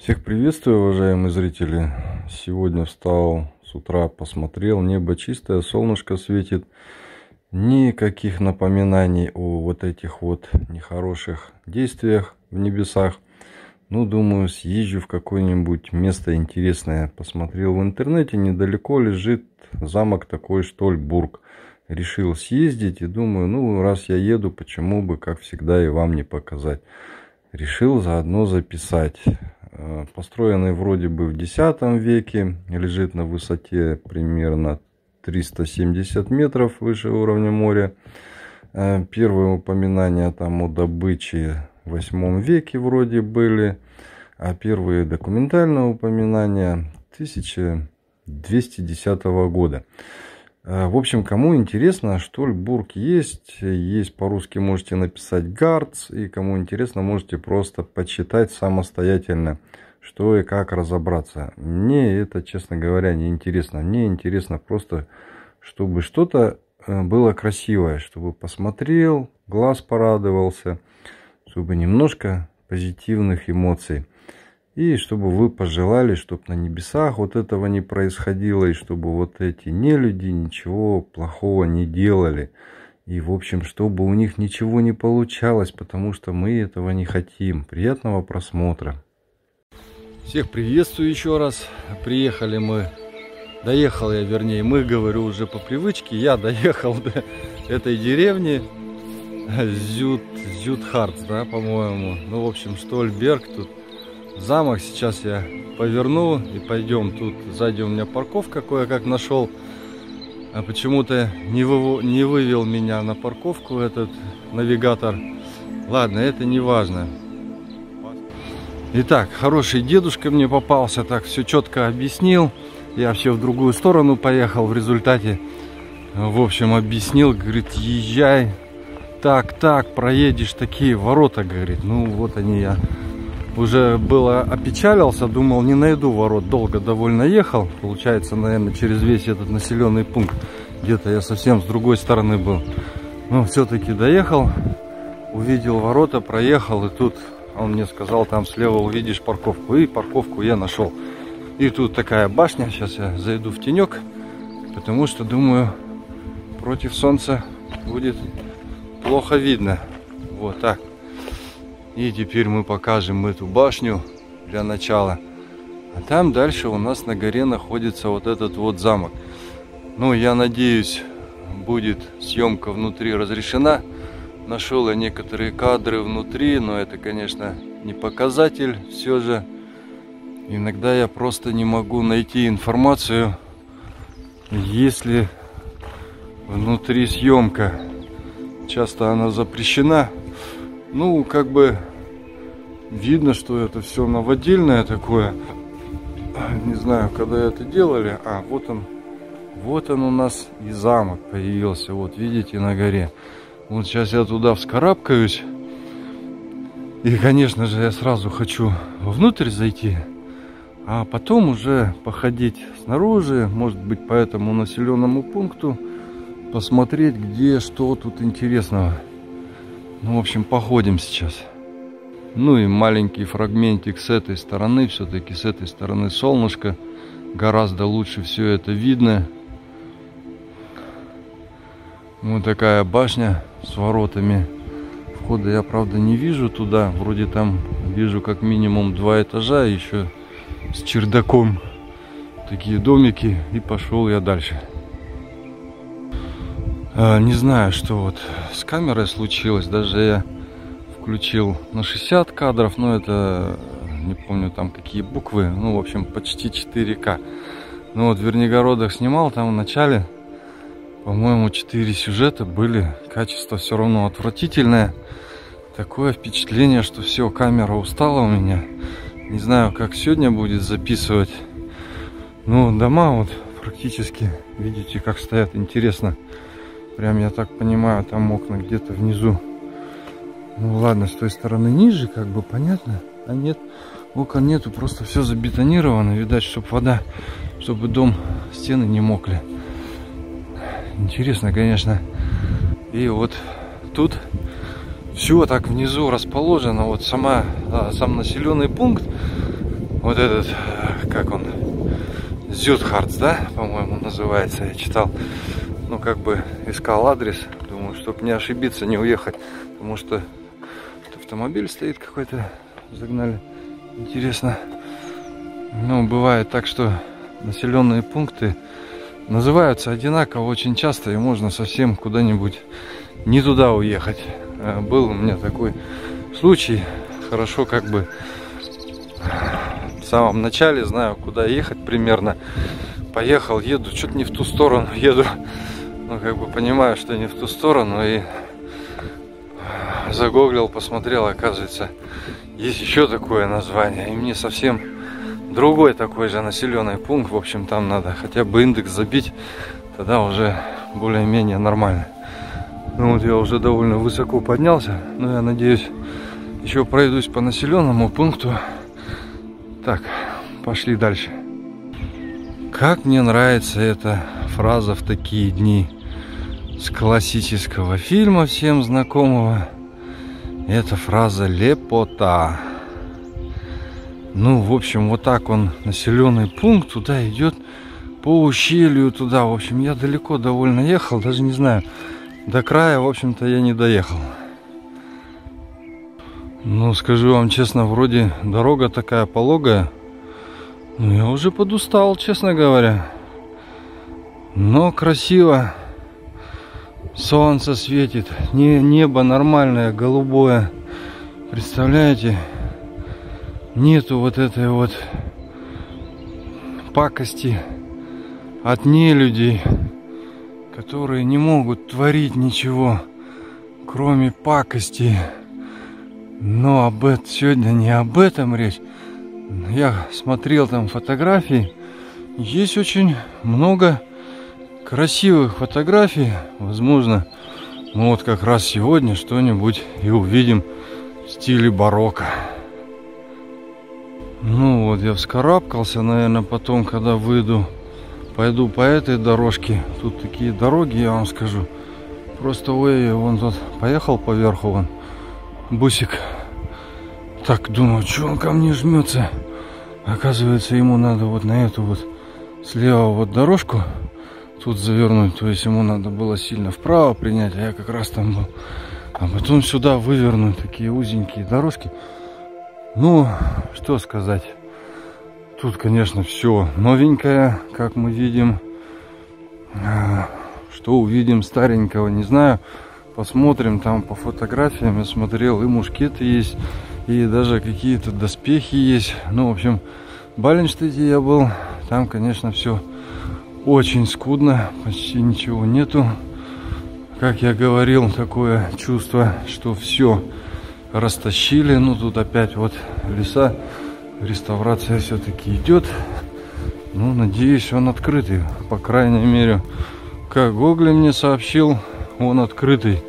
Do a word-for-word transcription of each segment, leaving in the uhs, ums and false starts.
Всех приветствую, уважаемые зрители. Сегодня встал с утра, посмотрел, небо чистое, солнышко светит. Никаких напоминаний о вот этих вот нехороших действиях в небесах. Ну, думаю, съезжу в какое-нибудь место интересное. Посмотрел в интернете, недалеко лежит замок такой Штольбург. Решил съездить и думаю, ну, раз я еду, почему бы, как всегда, и вам не показать. Решил заодно записать. Построенный вроде бы в десятом веке, лежит на высоте примерно триста семьдесят метров выше уровня моря. Первые упоминания там о добыче в восьмом веке вроде были, а первые документальные упоминания тысяча двести десятого года. В общем, кому интересно, Штольбург есть, есть по-русски можете написать Гарц, и кому интересно, можете просто почитать самостоятельно, что и как разобраться. Мне это, честно говоря, не интересно. Мне интересно просто, чтобы что-то было красивое, чтобы посмотрел, глаз порадовался, чтобы немножко позитивных эмоций. И чтобы вы пожелали, чтобы на небесах вот этого не происходило, и чтобы вот эти нелюди ничего плохого не делали. И, в общем, чтобы у них ничего не получалось, потому что мы этого не хотим. Приятного просмотра. Всех приветствую еще раз. Приехали мы, доехал я, вернее, мы, говорю, уже по привычке, я доехал до этой деревни. Зют, Зютхарц, да, по-моему. Ну, в общем, Штольберг тут. Замок. Сейчас я поверну и пойдем. Тут сзади у меня парковка кое-как нашел. А почему-то не, вы... не вывел меня на парковку этот навигатор. Ладно, это не важно. Итак, хороший дедушка мне попался. Так, все четко объяснил. Я все в другую сторону поехал в результате. В общем, объяснил. Говорит, езжай. Так, так, проедешь такие ворота, говорит. Ну, вот они я... Уже было опечалился, думал, не найду ворот. Долго довольно ехал. Получается, наверное, через весь этот населенный пункт. Где-то я совсем с другой стороны был. Но все-таки доехал. Увидел ворота, проехал. И тут он мне сказал, там слева увидишь парковку. И парковку я нашел. И тут такая башня. Сейчас я зайду в тенек. Потому что, думаю, против солнца будет плохо видно. Вот так. И теперь мы покажем эту башню для начала. А там дальше у нас на горе находится вот этот вот замок. Ну, я надеюсь, будет съемка внутри разрешена. Нашел я некоторые кадры внутри, но это, конечно, не показатель. Все же иногда я просто не могу найти информацию, если внутри съемка. Часто она запрещена. Ну, как бы видно, что это все новодельное такое. Не знаю, когда это делали. А, вот он. Вот он у нас и замок появился. Вот, видите, на горе. Вот сейчас я туда вскарабкаюсь. И, конечно же, я сразу хочу внутрь зайти. А потом уже походить снаружи. Может быть, по этому населенному пункту. Посмотреть, где, что тут интересного. Ну, в общем, походим сейчас. Ну и маленький фрагментик с этой стороны. Все-таки с этой стороны солнышко. Гораздо лучше все это видно. Вот такая башня с воротами. Входа я, правда, не вижу туда. Вроде там вижу как минимум два этажа. Еще с чердаком. Такие домики. И пошел я дальше. Не знаю, что вот с камерой случилось. Даже я включил на шестьдесят кадров, но это не помню там какие буквы. Ну, в общем, почти четыре ка. Ну вот в Вернигородах снимал, там в начале, по-моему, четыре сюжета были. Качество все равно отвратительное. Такое впечатление, что все, камера устала у меня. Не знаю, как сегодня будет записывать. Ну, дома вот практически, видите, как стоят, интересно. Прям, я так понимаю, там окна где-то внизу. Ну ладно, с той стороны ниже, как бы понятно. А нет, окон нету, просто все забетонировано. Видать, чтобы вода, чтобы дом, стены не мокли. Интересно, конечно. И вот тут все так внизу расположено. Вот сама, сам населенный пункт. вот этот, как он, Зюдхардс, да, по-моему, называется, я читал. Ну, как бы искал адрес, думаю, чтобы не ошибиться, не уехать, потому что автомобиль стоит какой-то, загнали. Интересно. Ну, бывает так, что населенные пункты называются одинаково очень часто, и можно совсем куда-нибудь не туда уехать. Был у меня такой случай. Хорошо, как бы в самом начале знаю, куда ехать примерно. Поехал, еду, что-то не в ту сторону еду. Ну, как бы понимаю, что не в ту сторону, и загуглил, посмотрел, оказывается, есть еще такое название, и мне совсем другой такой же населенный пункт. В общем, там надо хотя бы индекс забить, тогда уже более-менее нормально. Ну вот я уже довольно высоко поднялся, но я надеюсь, еще пройдусь по населенному пункту. Так, пошли дальше. Как мне нравится эта фраза в такие дни. С классического фильма, всем знакомого. Эта фраза «лепота». Ну, в общем, вот так он, населенный пункт, туда идет по ущелью туда. В общем, я далеко довольно ехал, даже не знаю, до края, в общем-то, я не доехал. Ну, скажу вам честно, вроде дорога такая пологая. Ну, я уже подустал, честно говоря. Но красиво. Солнце светит, не, небо нормальное, голубое. Представляете? Нету вот этой вот пакости от нелюдей, которые не могут творить ничего, кроме пакости. Но об этом сегодня не об этом речь. Я смотрел там фотографии. Есть очень много красивых фотографий. Возможно, ну вот как раз сегодня что-нибудь и увидим в стиле барокко. Ну вот я вскарабкался, наверное, потом, когда выйду, пойду по этой дорожке. Тут такие дороги, я вам скажу. Просто ой, вон тут поехал поверху, вон бусик. Так, думаю, что он ко мне жмется. Оказывается, ему надо вот на эту вот слева вот дорожку тут завернуть, то есть ему надо было сильно вправо принять, а я как раз там был. А потом сюда вывернуть, такие узенькие дорожки. Ну, что сказать. Тут, конечно, все новенькое, как мы видим. Что увидим старенького, не знаю. Посмотрим там по фотографиям. Я смотрел, и мушкеты есть, и даже какие-то доспехи есть. Ну, в общем, в Баленштете я был. Там, конечно, все очень скудно, почти ничего нету. Как я говорил, такое чувство, что все растащили. Ну, тут опять вот леса. Реставрация все-таки идет. Ну, надеюсь, он открытый. По крайней мере, как Гоголь мне сообщил, он открытый.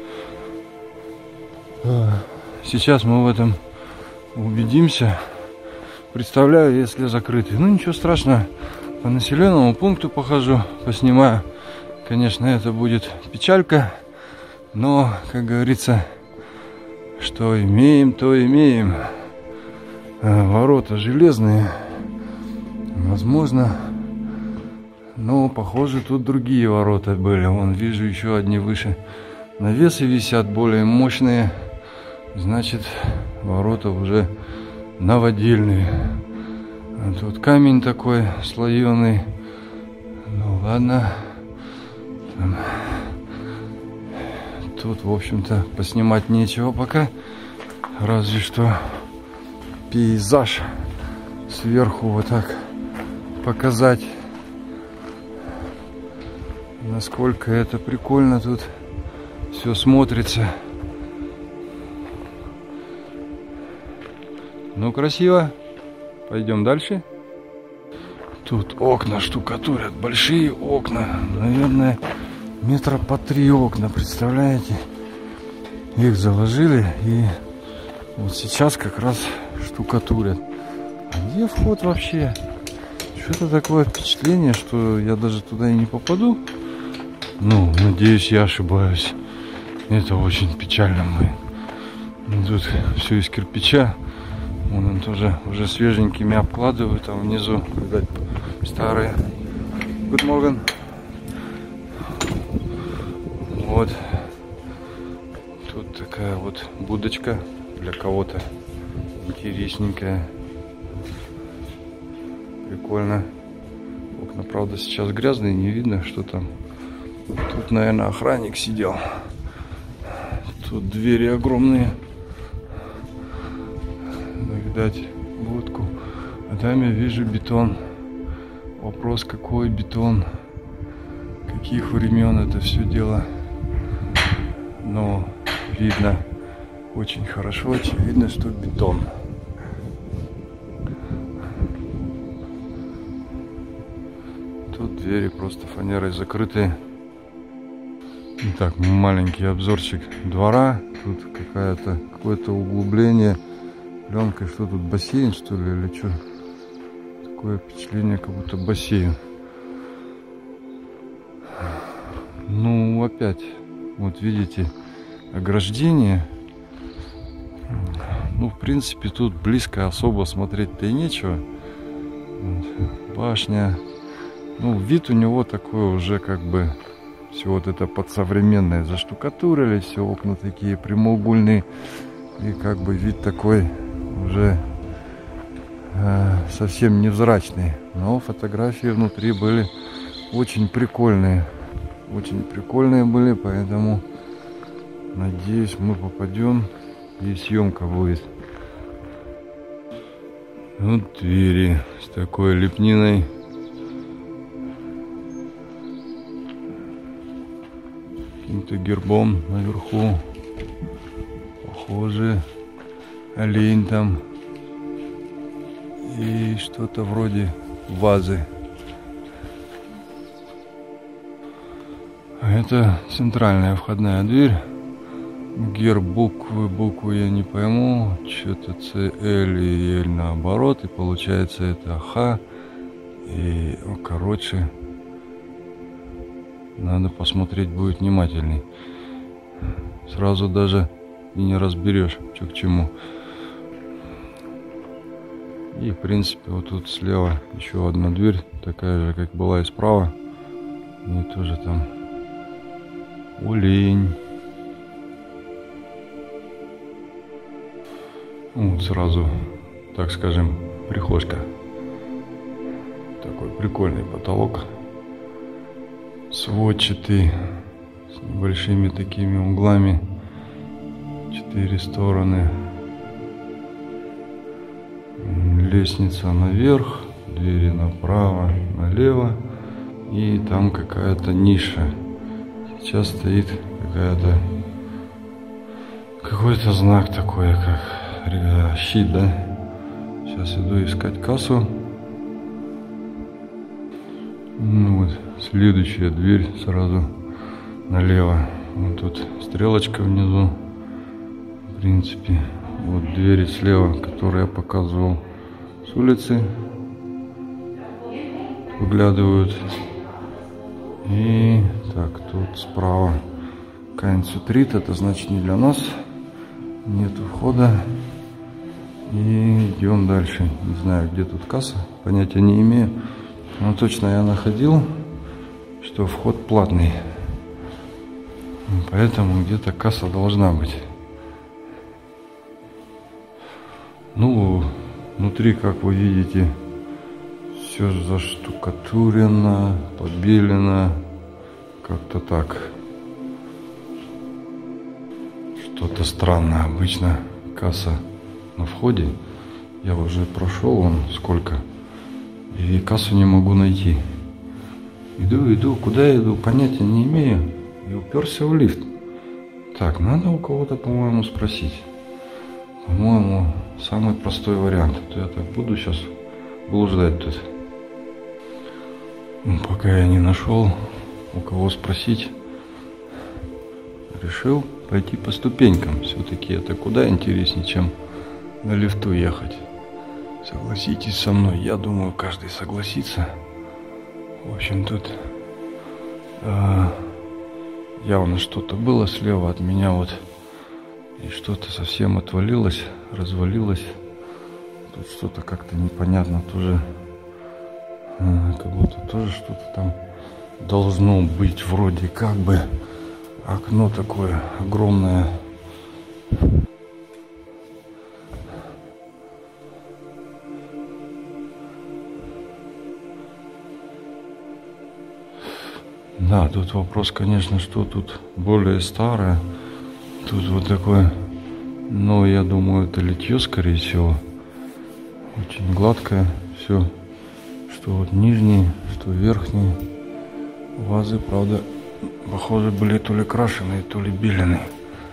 Сейчас мы в этом убедимся. Представляю, если закрытый. Ну, ничего страшного. По населенному пункту похожу, поснимаю. Конечно, это будет печалька. Но, как говорится, что имеем, то имеем. Ворота железные. Возможно. Но, похоже, тут другие ворота были. Вон, вижу, еще одни выше. Навесы висят, более мощные. Значит, ворота уже новодельные. А тут камень такой слоеный. Ну ладно. Там. Тут, в общем-то, поснимать нечего пока. Разве что пейзаж сверху вот так показать. Насколько это прикольно тут все смотрится. Ну, красиво. Пойдем дальше. Тут окна штукатурят. Большие окна. Наверное, метра по три окна. Представляете? Их заложили. И вот сейчас как раз штукатурят. А где вход вообще? Что-то такое впечатление, что я даже туда и не попаду. Ну, надеюсь, я ошибаюсь. Это очень печально. Мы тут все из кирпича. Вон он тоже уже свеженькими обкладывают, а внизу, видать, старые. Good morning. Вот. Тут такая вот будочка для кого-то интересненькая. Прикольно. Окна, правда, сейчас грязные, не видно, что там. Тут, наверное, охранник сидел. Тут двери огромные. Ну, видать, будку. А там я вижу бетон. Вопрос, какой бетон, каких времен это все дело. Но видно очень хорошо, очевидно, что бетон. Тут двери просто фанерой закрытые. Итак, маленький обзорчик двора. Тут какая-то какое-то углубление пленкой. Что тут, бассейн, что ли, или что? Такое впечатление, как будто бассейн. Ну, опять, вот видите, ограждение. Ну, в принципе, тут близко особо смотреть-то и нечего. Вот, башня. Ну, вид у него такой уже как бы все вот это подсовременное заштукатурили, все окна такие прямоугольные. И как бы вид такой уже э, совсем невзрачный. Но фотографии внутри были очень прикольные. Очень прикольные были, поэтому надеюсь, мы попадем и съемка будет. Вот двери с такой лепниной. Каким-то гербом наверху. Похоже, олень там. И что-то вроде вазы. Это центральная входная дверь. Герб, буквы, буквы я не пойму. Что-то С, Л и Л наоборот. И получается это Х. И, ну, короче, надо посмотреть будет внимательней. Сразу даже и не разберешь, что к чему. И, в принципе, вот тут слева еще одна дверь. Такая же, как была и справа. И тоже там олень. Вот сразу, так скажем, прихожка. Такой прикольный потолок. Сводчатый. С небольшими такими углами. Четыре стороны. Лестница наверх. Двери направо, налево. И там какая-то ниша. Сейчас стоит какая-то какой-то знак такой, как щит, да? Сейчас иду искать кассу. Ну вот, следующая дверь сразу налево. Вот тут стрелочка внизу. В принципе, вот двери слева, которые я показывал с улицы, выглядывают. И так, тут справа Кайнцутрит, это значит не для нас, нету входа. И идем дальше. Не знаю, где тут касса, понятия не имею. Но точно я находил, что вход платный. Поэтому где-то касса должна быть. Ну, внутри, как вы видите, все заштукатурено, побелено, как-то так. Что-то странное. Обычно касса на входе. Я уже прошел вон сколько. И кассу не могу найти. Иду, иду, куда я иду, понятия не имею. И уперся в лифт. Так, надо у кого-то, по-моему, спросить. По-моему, самый простой вариант. То я так буду сейчас блуждать тут. Пока я не нашел, у кого спросить, решил пойти по ступенькам. Все-таки это куда интереснее, чем на лифту ехать. Согласитесь со мной, я думаю, каждый согласится. В общем, тут э, явно что-то было слева от меня вот. И что-то совсем отвалилось, развалилось. Тут что-то как-то непонятно тоже. А, как будто тоже что-то там должно быть вроде как бы. Окно такое огромное. Да, тут вопрос, конечно, что тут более старое. Тут вот такое, ну, я думаю, это литье, скорее всего. Очень гладкое все. Что вот нижние, что верхние. Вазы, правда, похоже, были то ли крашеные, то ли беленые.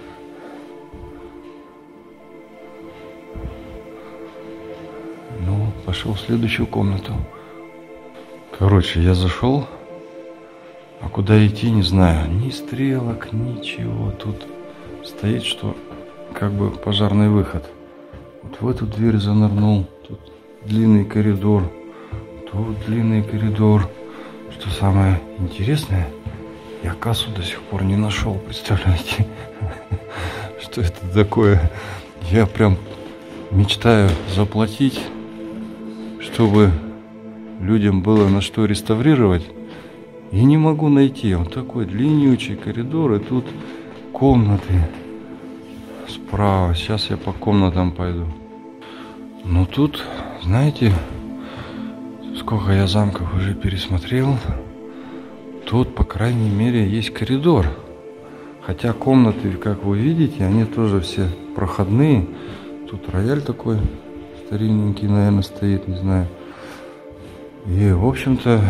Ну, пошел в следующую комнату. Короче, я зашел. А куда идти, не знаю. Ни стрелок, ничего. Тут стоит, что как бы пожарный выход. Вот в эту дверь занырнул. Тут длинный коридор. Тут длинный коридор. Что самое интересное, я кассу до сих пор не нашел. Представляете? Что это такое? Я прям мечтаю заплатить, чтобы людям было на что реставрировать. И не могу найти. Вот такой длиннючий коридор, и тут комнаты справа. Сейчас я по комнатам пойду. Но тут, знаете, сколько я замков уже пересмотрел, тут, по крайней мере, есть коридор. Хотя комнаты, как вы видите, они тоже все проходные. Тут рояль такой старинненький, наверное, стоит, не знаю. И, в общем-то,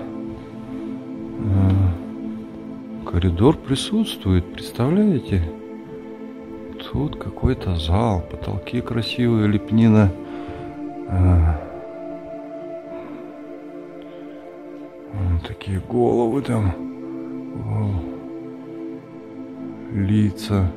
коридор присутствует, представляете? Тут какой-то зал, потолки красивые, лепнина. Вот такие головы там, о, лица.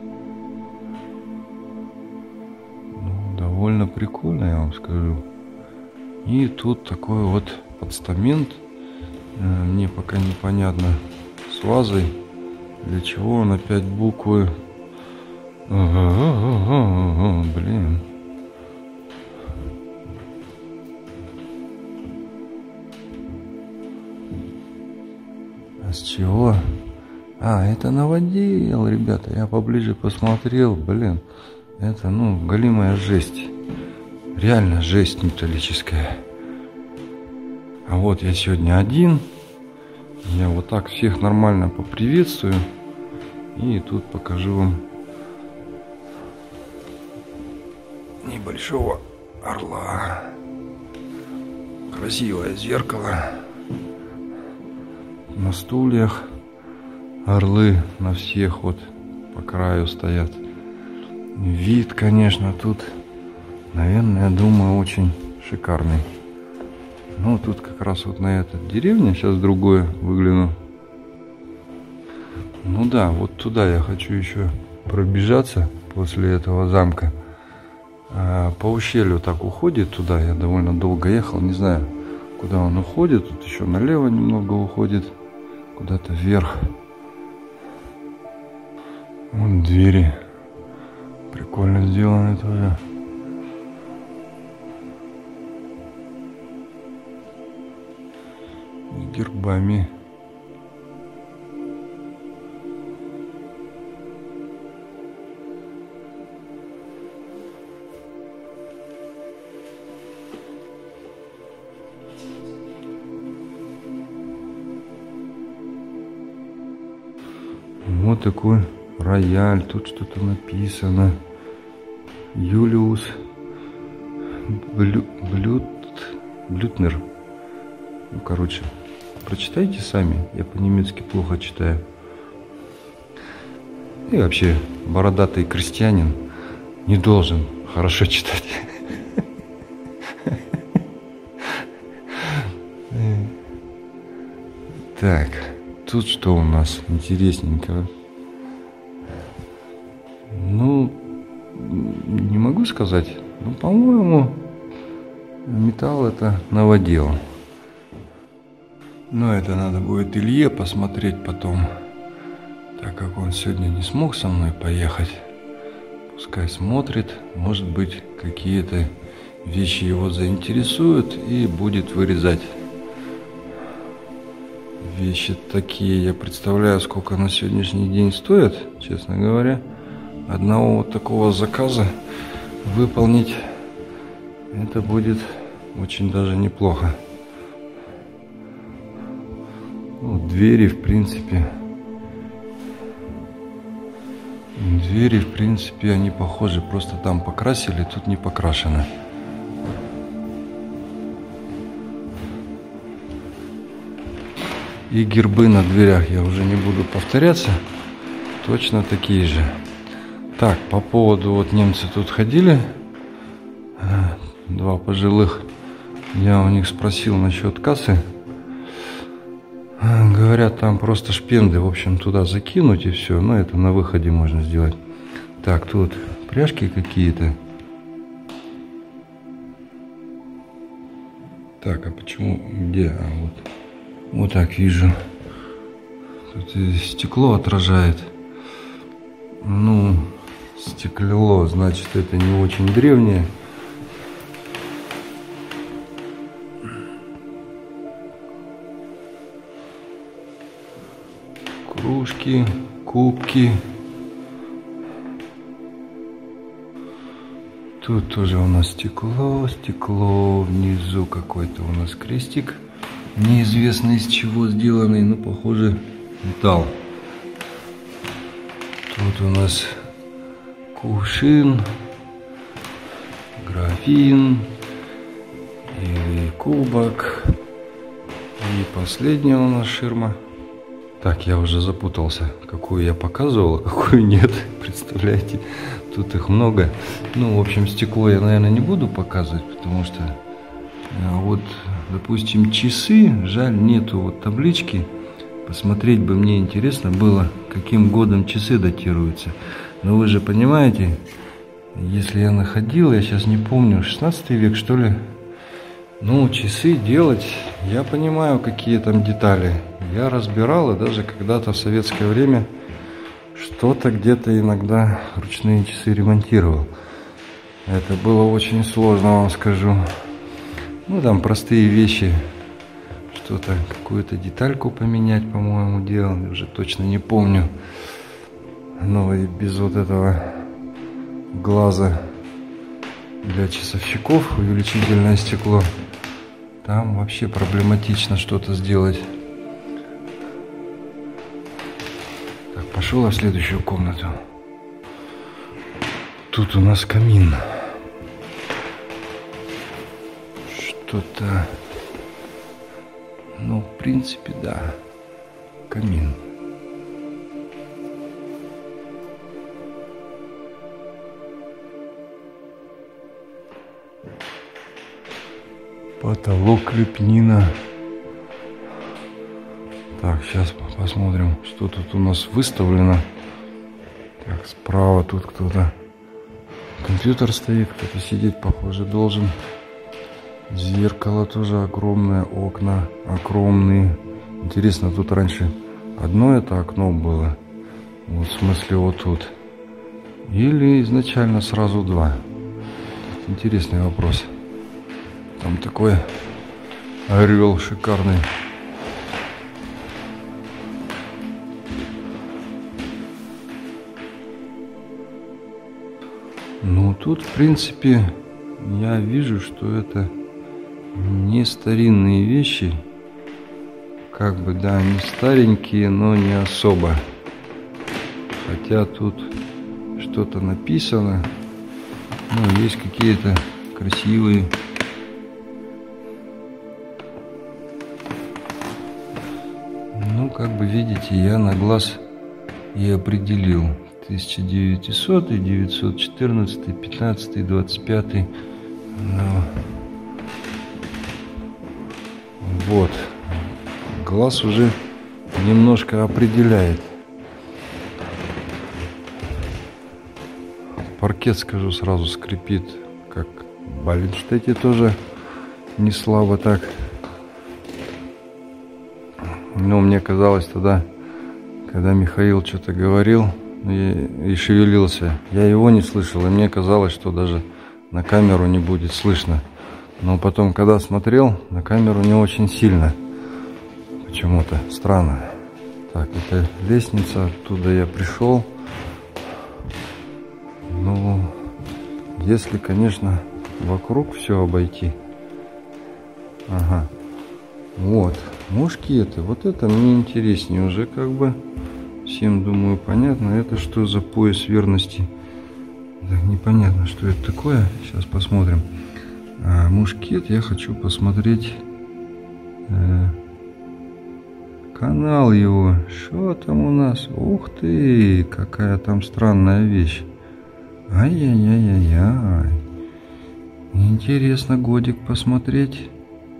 Ну, довольно прикольно, я вам скажу. И тут такой вот постамент. Мне пока непонятно, с вазой, для чего он опять буквы. Ага, ага, ага, блин. А с чего? А, это новодел, ребята. Я поближе посмотрел, блин. Это, ну, голимая жесть. Реально жесть металлическая. А вот я сегодня один. Я вот так всех нормально поприветствую. И тут покажу вам небольшого орла. Красивое зеркало. На стульях орлы на всех вот по краю стоят. Вид, конечно, тут, наверное, я думаю, очень шикарный. Ну, тут как раз вот на эту деревню, сейчас другое выгляну. Ну да, вот туда я хочу еще пробежаться после этого замка. А по ущелью так уходит туда, я довольно долго ехал, не знаю, куда он уходит. Тут еще налево немного уходит, куда-то вверх. Вон двери прикольно сделаны тоже. С гербами. Вот такой рояль. Тут что-то написано. Юлиус Блю... Блют... Блютнер. Ну, короче, прочитайте сами. Я по-немецки плохо читаю. И вообще, бородатый крестьянин не должен хорошо читать. Так, тут что у нас интересненького? Ну, не могу сказать. Ну, по-моему, металл это новодел. Но это надо будет Илье посмотреть потом, так как он сегодня не смог со мной поехать. Пускай смотрит, может быть, какие-то вещи его заинтересуют, и будет вырезать. Вещи такие, я представляю, сколько на сегодняшний день стоят, честно говоря. Одного вот такого заказа выполнить, это будет очень даже неплохо. Ну, двери, в принципе, двери, в принципе, они похожи, просто там покрасили, тут не покрашено. И гербы на дверях, я уже не буду повторяться, точно такие же. Так, по поводу, вот немцы тут ходили, два пожилых, я у них спросил насчет кассы. Говорят, там просто шпенды, в общем, туда закинуть и все. Но это на выходе можно сделать. Так, тут пряжки какие-то. Так, а почему? Где? А, вот. Вот так вижу. Тут и стекло отражает. Ну, стекло, значит, это не очень древнее. Кружки, кубки. Тут тоже у нас стекло, стекло. Внизу какой-то у нас крестик. Неизвестно из чего сделанный, но похоже металл. Тут у нас кувшин, графин или кубок. И последняя у нас ширма. Так, я уже запутался, какую я показывал, а какую нет. Представляете, тут их много. Ну, в общем, стекло я, наверное, не буду показывать, потому что а вот, допустим, часы, жаль, нету вот таблички. Посмотреть бы мне интересно было, каким годом часы датируются. Но вы же понимаете, если я находил, я сейчас не помню, шестнадцатый век, что ли. Ну, часы делать, я понимаю, какие там детали. Я разбирал, и даже когда-то в советское время что-то где-то иногда ручные часы ремонтировал. Это было очень сложно, вам скажу. Ну, там простые вещи. Что-то, какую-то детальку поменять, по-моему, делал. Я уже точно не помню. Но и без вот этого глаза для часовщиков, увеличительное стекло, там вообще проблематично что-то сделать. Так, пошел я в следующую комнату. Тут у нас камин. Что-то... Ну, в принципе, да. Камин. Потолок лепнина. Так, сейчас посмотрим, что тут у нас выставлено. Так, справа тут кто-то. Компьютер стоит, кто-то сидеть, похоже, должен. Зеркало тоже огромное, окна огромные. Интересно, тут раньше одно это окно было. Вот, в смысле, вот тут. Или изначально сразу два. Интересный вопрос. Там такой орел шикарный. Ну, тут, в принципе, я вижу, что это не старинные вещи. Как бы, да, не старенькие, но не особо. Хотя тут что-то написано. Ну, есть какие-то красивые. Ну, как бы видите, я на глаз и определил. тысяча девятисотый, девятьсот четырнадцатый, пятнадцатый, двадцать пятый. Ну, вот. Глаз уже немножко определяет. Паркет, скажу сразу, скрипит, как в Баленштете тоже не слабо так. Но мне казалось тогда, когда Михаил что-то говорил и, и шевелился, я его не слышал, и мне казалось, что даже на камеру не будет слышно. Но потом, когда смотрел, на камеру не очень сильно. Почему-то странно. Так, это лестница, оттуда я пришел. Ну, если, конечно, вокруг все обойти. Ага. Вот. Мушкеты. Вот это мне интереснее уже как бы. Всем, думаю, понятно. Это что за пояс верности? Так, непонятно, что это такое. Сейчас посмотрим. А, мушкет я хочу посмотреть. Э, канал его. Что там у нас? Ух ты! Какая там странная вещь. Ай-яй-яй-яй-яй. Интересно годик посмотреть.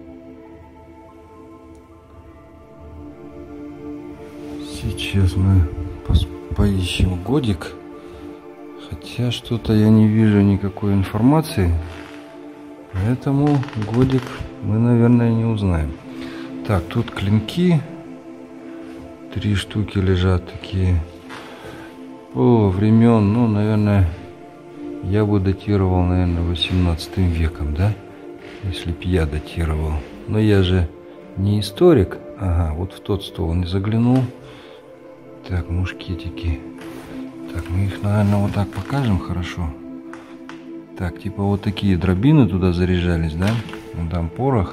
Сейчас мы поищем годик. Хотя что-то я не вижу никакой информации. Поэтому годик мы, наверное, не узнаем. Так, тут клинки. Три штуки лежат такие. О, времен, ну, наверное, я бы датировал, наверное, восемнадцатым веком, да? Если б я датировал. Но я же не историк. Ага, вот в тот стол не заглянул. Так, мушкетики. Так, мы их, наверное, вот так покажем хорошо. Так, типа вот такие дробины туда заряжались, да? Вон там порох.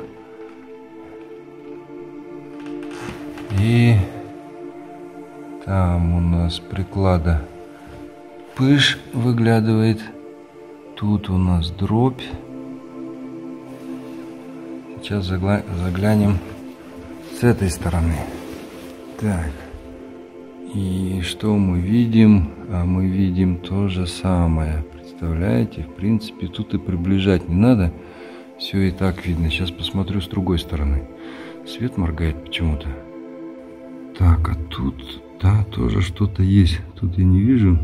И там у нас приклада пыш выглядывает. Тут у нас дробь. Сейчас загля... заглянем с этой стороны. Так. И что мы видим? А мы видим то же самое. Представляете? В принципе, тут и приближать не надо. Все и так видно. Сейчас посмотрю с другой стороны. Свет моргает почему-то. Так, а тут, да, тоже что-то есть. Тут я не вижу.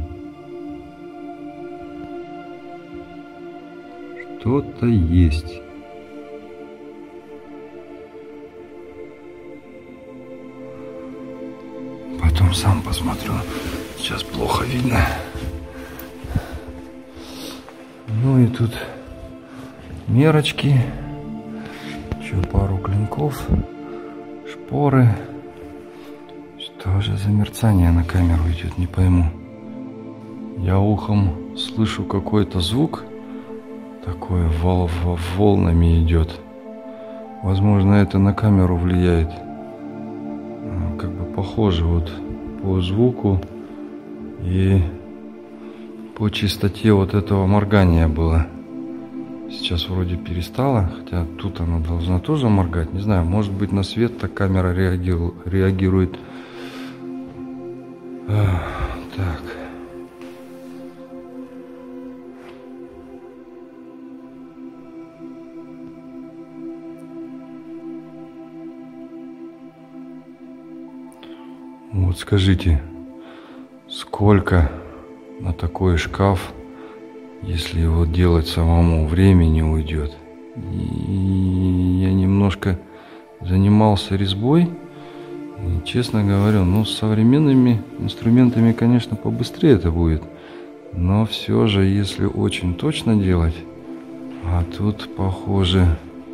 Что-то есть. Потом сам посмотрю. Сейчас плохо видно. Ну и тут мерочки. Еще пару клинков. Шпоры. Что же за мерцание на камеру идет, не пойму. Я ухом слышу какой-то звук. Такой вол волнами идет. Возможно, это на камеру влияет. Как бы похоже вот по звуку и по частоте вот этого моргания было. Сейчас вроде перестала, хотя тут она должна тоже моргать. Не знаю, может быть, на свет так камера реагирует. реагирует. А, так. Вот скажите, сколько на такой шкаф, если его делать самому, времени уйдет? И я немножко занимался резьбой. И, честно говоря, ну, с современными инструментами, конечно, побыстрее это будет. Но все же, если очень точно делать, а тут, похоже,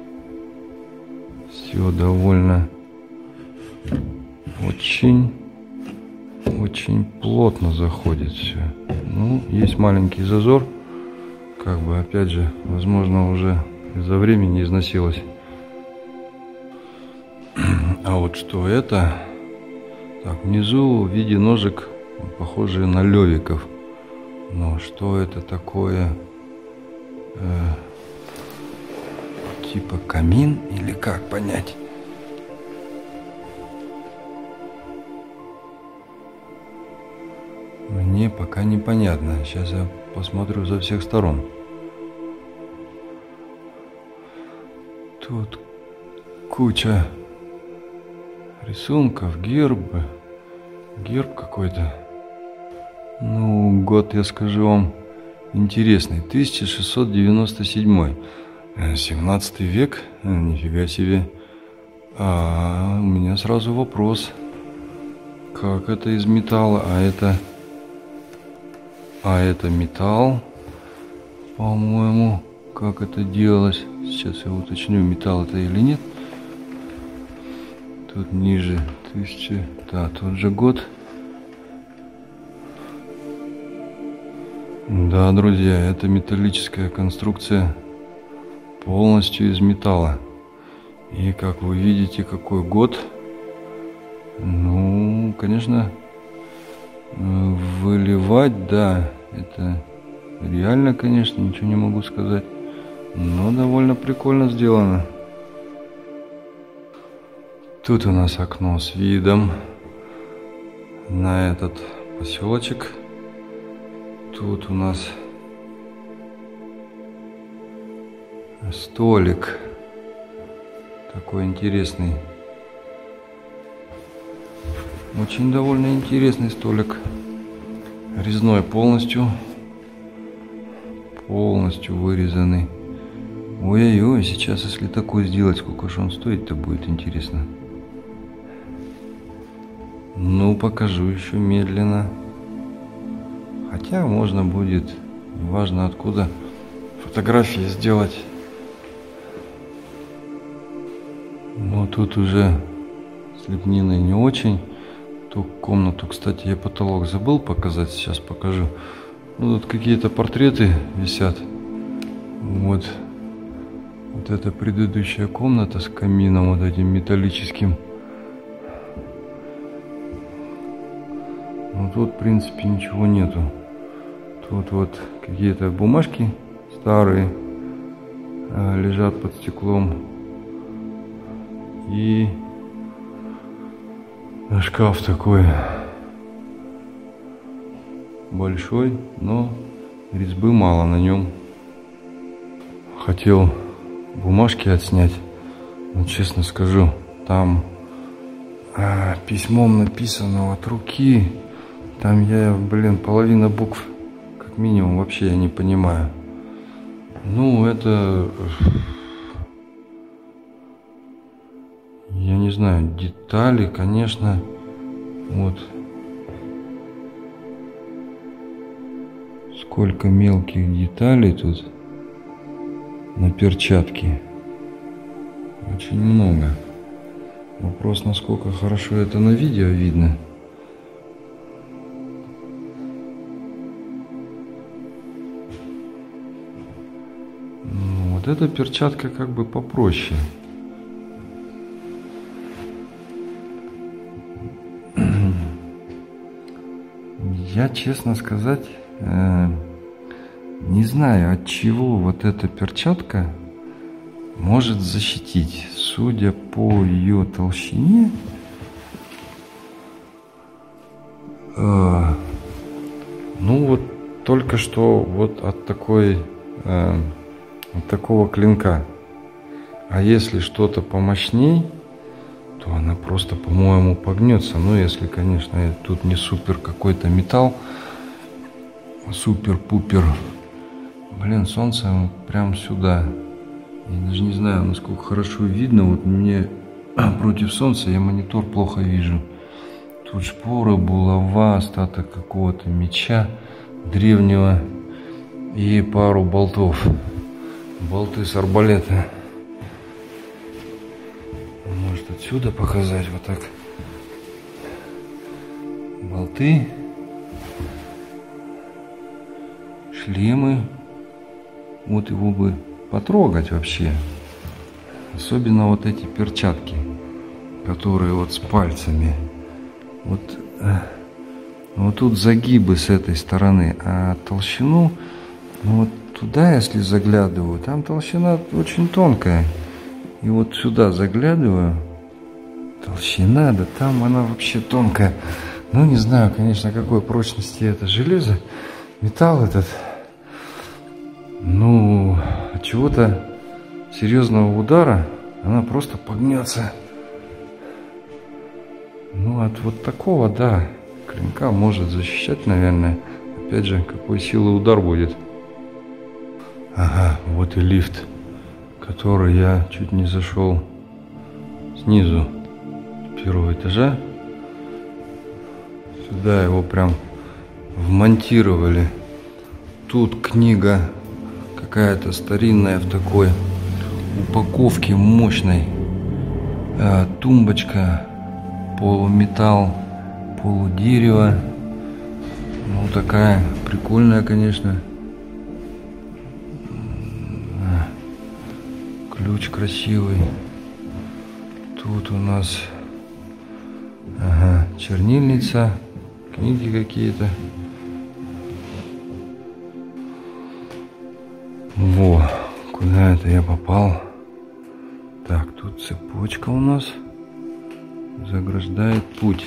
все довольно очень... Очень плотно заходит все. Ну, есть маленький зазор. Как бы, опять же, возможно, уже из-за времени износилось. А вот что это? Так, внизу в виде ножек, похожие на левиков. Но что это такое? Э, типа камин или как понять? Мне пока непонятно. Сейчас я посмотрю со всех сторон. Тут куча рисунков, гербы. Герб какой-то. Ну, год, я скажу вам, интересный. тысяча шестьсот девяносто седьмой. семнадцатый век. Нифига себе. А у меня сразу вопрос. Как это из металла? А это... А это металл. По-моему, как это делалось. Сейчас я уточню, металл это или нет. Тут ниже тысяча, да, тот же год. Да, друзья, это металлическая конструкция полностью из металла. И как вы видите, какой год. Ну, конечно, выливать, да, это реально, конечно, ничего не могу сказать. Но довольно прикольно сделано. Тут у нас окно с видом на этот поселочек. Тут у нас столик такой интересный. Очень довольно интересный столик. Резной полностью. Полностью вырезанный. Ой-ой-ой, сейчас если такой сделать, сколько же он стоит-то будет, интересно. Ну, покажу еще медленно. Хотя можно будет, неважно откуда, фотографии сделать. Но тут уже с лепниной не очень. Ту комнату, кстати, я потолок забыл показать, сейчас покажу. Ну, тут какие-то портреты висят. Вот. Вот это предыдущая комната с камином вот этим металлическим. Ну, тут, в принципе, ничего нету. Тут вот какие-то бумажки старые э, лежат под стеклом. И шкаф такой большой, но резьбы мало на нем. Хотел бумажки отснять, но, честно скажу, там а, письмом написано от руки. Там я, блин, половина букв, как минимум, вообще я не понимаю. Ну, это, я не знаю, детали, конечно, вот. Сколько мелких деталей тут на перчатке. Очень много. Вопрос, насколько хорошо это на видео видно. Вот эта перчатка как бы попроще. Я, честно сказать, э, не знаю, от чего вот эта перчатка может защитить. Судя по ее толщине, э, ну вот только что вот от такой... Э, Вот такого клинка. А если что-то помощней, то она просто, по-моему, погнется. Ну, если, конечно, тут не супер какой-то металл. Супер-пупер. Блин, солнце прям сюда. Я даже не знаю, насколько хорошо видно. Вот мне против солнца я монитор плохо вижу. Тут шпоры, булава, остаток какого-то меча древнего и пару болтов. Болты с арбалета. Может отсюда показать вот так. Болты. Шлемы. Вот его бы потрогать вообще. Особенно вот эти перчатки, которые вот с пальцами. Вот, вот тут загибы с этой стороны, а толщину, ну вот туда, если заглядываю, там толщина очень тонкая. И вот сюда заглядываю, толщина, да там она вообще тонкая. Ну, не знаю, конечно, какой прочности это железо, металл этот. Ну, от чего-то серьезного удара она просто погнется. Ну, от вот такого, да, клинка может защищать, наверное. Опять же, какой силы удар будет. Ага, вот и лифт, который я чуть не зашел снизу, с первого этажа. Сюда его прям вмонтировали. Тут книга какая-то старинная в такой упаковке мощной. А, тумбочка, полуметалл, полудерево. Ну, такая прикольная, конечно. Ключ красивый. Тут у нас ага, чернильница, книги какие-то. Во, куда это я попал? Так, тут цепочка у нас заграждает путь.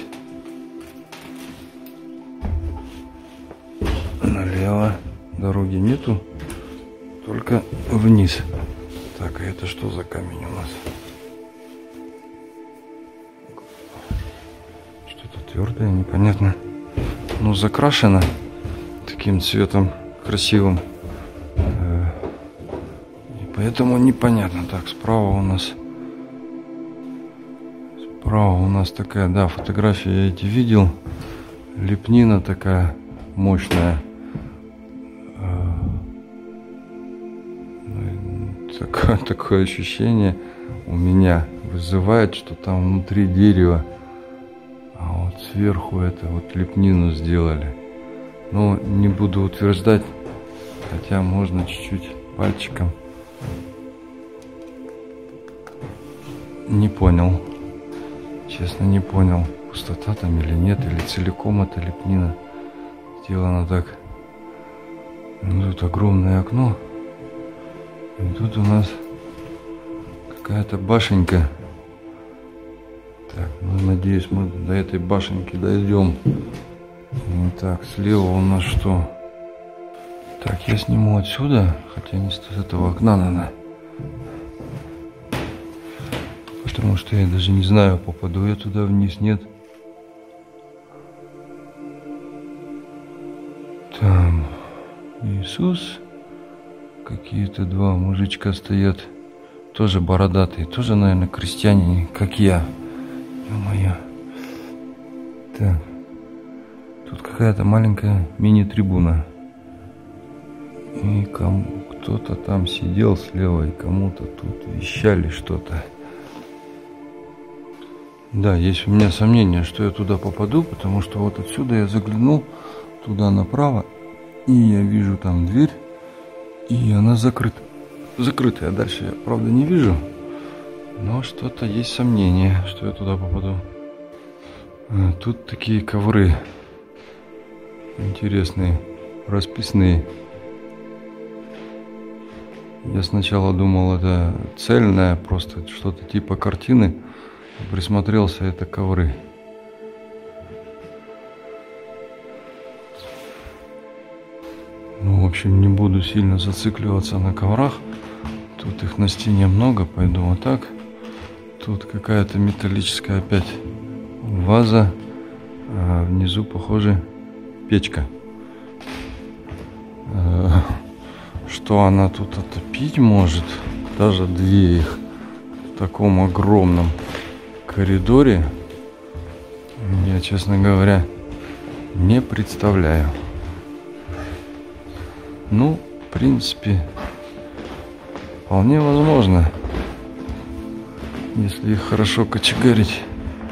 Налево дороги нету, только вниз. Так, а это что за камень у нас? Что-то твердое, непонятно. Ну, закрашено таким цветом красивым. И поэтому непонятно. Так, справа у нас... Справа у нас такая, да, фотография я эти видел. Лепнина такая мощная. Такое, такое ощущение у меня вызывает, что там внутри дерева, а вот сверху это вот лепнину сделали. Но не буду утверждать, хотя можно чуть-чуть пальчиком. Не понял, честно не понял, пустота там или нет, или целиком это лепнина сделана так. Ну, тут огромное окно. И тут у нас какая-то башенка. Так, ну, надеюсь, мы до этой башенки дойдем. Так, слева у нас что? Так, я сниму отсюда, хотя не с этого окна надо. Потому что я даже не знаю, попаду я туда вниз, нет. Там Иисус. Какие-то два мужичка стоят, тоже бородатые, тоже, наверное, крестьяне, как я. Ё-моё. Так, тут какая-то маленькая мини-трибуна. И кому кто-то там сидел слева, и кому-то тут вещали что-то. Да, есть у меня сомнение, что я туда попаду, потому что вот отсюда я заглянул туда направо, и я вижу там дверь. И она закрыта. Закрытая. Дальше я, правда, не вижу. Но что-то есть сомнение, что я туда попаду. А, тут такие ковры. Интересные. Расписные. Я сначала думал, это цельное, просто что-то типа картины. Присмотрелся, это ковры. Ну, в общем, не буду сильно зацикливаться на коврах. Тут их на стене много, пойду вот так. Тут какая-то металлическая опять ваза. А внизу, похоже, печка. Что она тут отопить может? Даже две их в таком огромном коридоре. Я, честно говоря, не представляю. Ну, в принципе, вполне возможно, если их хорошо кочегарить.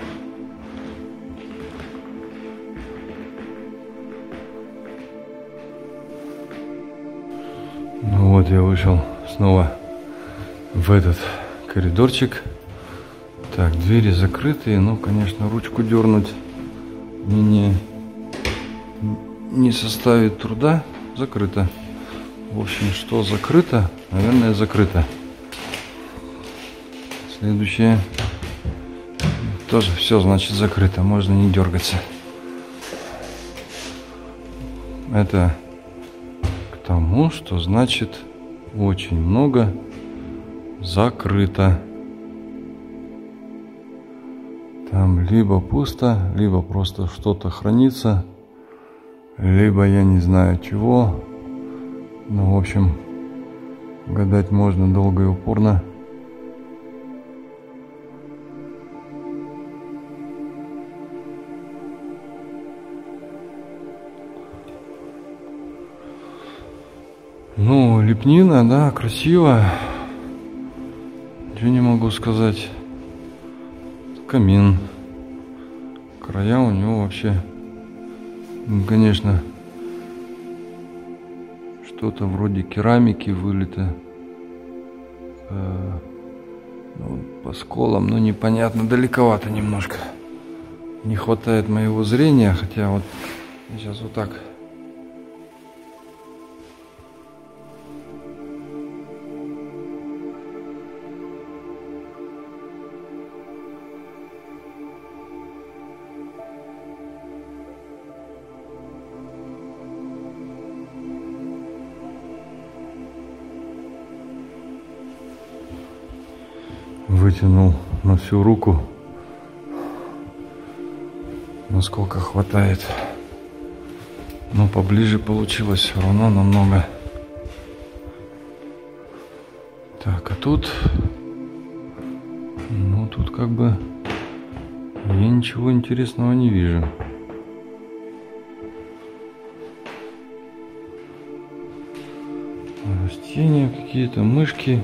Ну вот, я вышел снова в этот коридорчик. Так, двери закрытые, ну, конечно, ручку дернуть мне не, не составит труда. Закрыто. В общем, что закрыто, наверное, закрыто. Следующее. Тоже все, значит, закрыто. Можно не дергаться. Это к тому, что значит очень много закрыто. Там либо пусто, либо просто что-то хранится, либо я не знаю чего. Ну, в общем, гадать можно долго и упорно. Ну, лепнина, да, красиво. Ничего не могу сказать. Камин. Края у него вообще, ну, конечно, что-то вроде керамики вылито. Э, ну, по сколам, но непонятно, далековато немножко. Не хватает моего зрения, хотя вот сейчас вот так. Вытянул на всю руку, насколько хватает. Но поближе получилось все равно намного. Так, а тут, ну тут как бы я ничего интересного не вижу. Растения какие-то, мышки.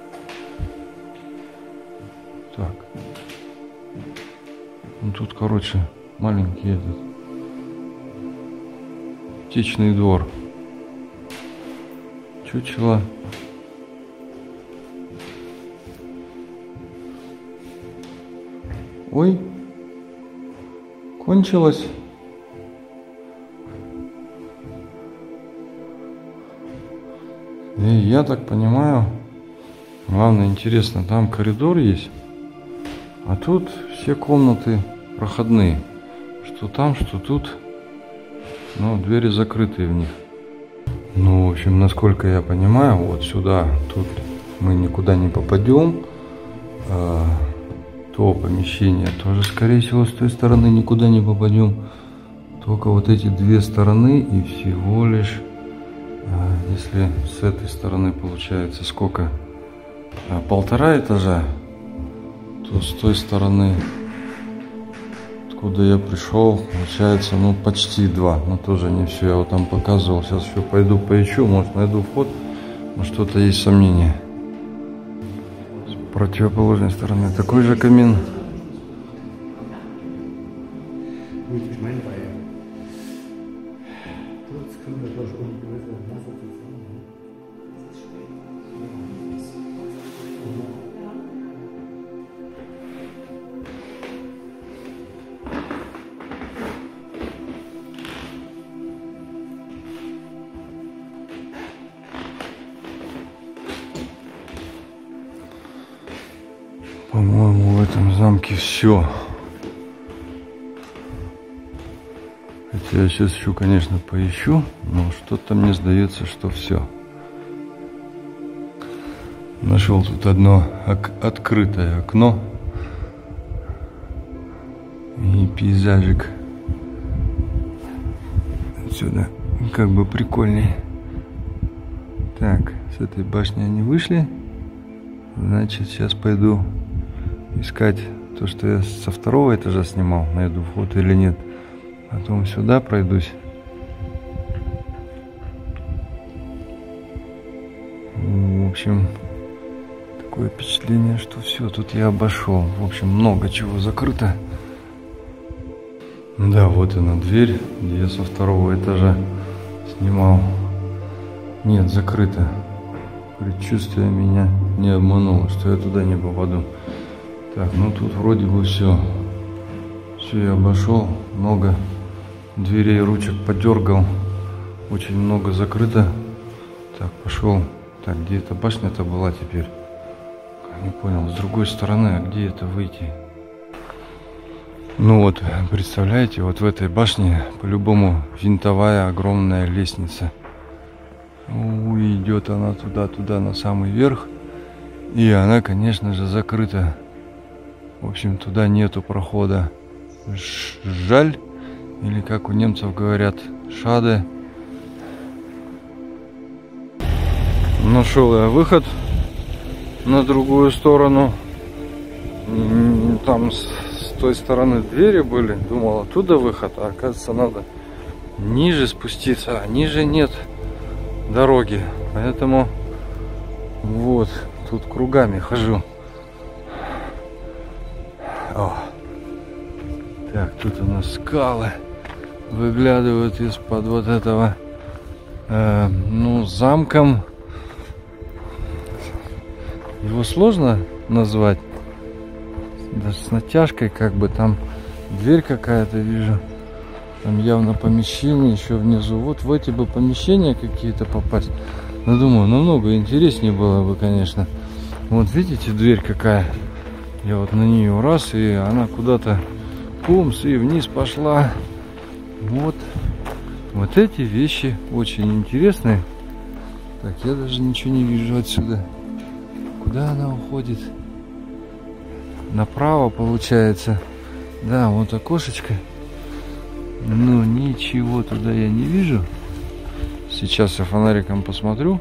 Так. Ну тут, короче, маленький этот птичный двор. Чучело. Ой, кончилось. И я так понимаю, главное, интересно, там коридор есть. А тут все комнаты проходные. Что там, что тут. Но двери закрытые в них. Ну, в общем, насколько я понимаю, вот сюда, тут мы никуда не попадем. А, то помещение тоже, скорее всего, с той стороны никуда не попадем. Только вот эти две стороны и всего лишь, а, если с этой стороны получается сколько? А, полтора этажа. То с той стороны, откуда я пришел, получается, ну, почти два. Но тоже не все, я вот там показывал. Сейчас еще пойду поищу, может, найду вход, но что-то есть сомнения. С противоположной стороны такой же камин. По-моему, в этом замке все. Хотя я сейчас еще, конечно, поищу, но что-то мне сдается, что все. Нашел тут одно открытое окно и пейзажик отсюда как бы прикольный. Так, с этой башни они вышли. Значит, сейчас пойду искать то, что я со второго этажа снимал, найду вход или нет. Потом сюда пройдусь. В общем, такое впечатление, что все, тут я обошел. В общем, много чего закрыто. Да, вот она дверь, где я со второго этажа снимал. Нет, закрыто. Предчувствие меня не обмануло, что я туда не попаду. Так, ну тут вроде бы все. Все я обошел. Много дверей, ручек подергал. Очень много закрыто. Так, пошел. Так, где эта башня-то была теперь? Не понял, с другой стороны, а где это выйти? Ну вот, представляете, вот в этой башне по-любому винтовая огромная лестница. Идет она туда-туда на самый верх. И она, конечно же, закрыта. В общем, туда нету прохода. Жаль. Или как у немцев говорят, шаде. Нашел я выход на другую сторону. Там с, с той стороны двери были. Думал, оттуда выход. А оказывается, надо ниже спуститься. А ниже нет дороги. Поэтому вот тут кругами хожу. О. Так, тут у нас скалы выглядывают из-под вот этого, э, ну, замком. Его сложно назвать. Даже с натяжкой, как бы там дверь какая-то вижу. Там явно помещение еще внизу. Вот в эти бы помещения какие-то попасть. Ну, думаю, намного интереснее было бы, конечно. Вот видите, дверь какая. Я вот на нее раз, и она куда-то пумс и вниз пошла. Вот. Вот эти вещи очень интересные. Так, я даже ничего не вижу отсюда. Куда она уходит? Направо получается. Да, вот окошечко. Но ничего туда я не вижу. Сейчас я фонариком посмотрю.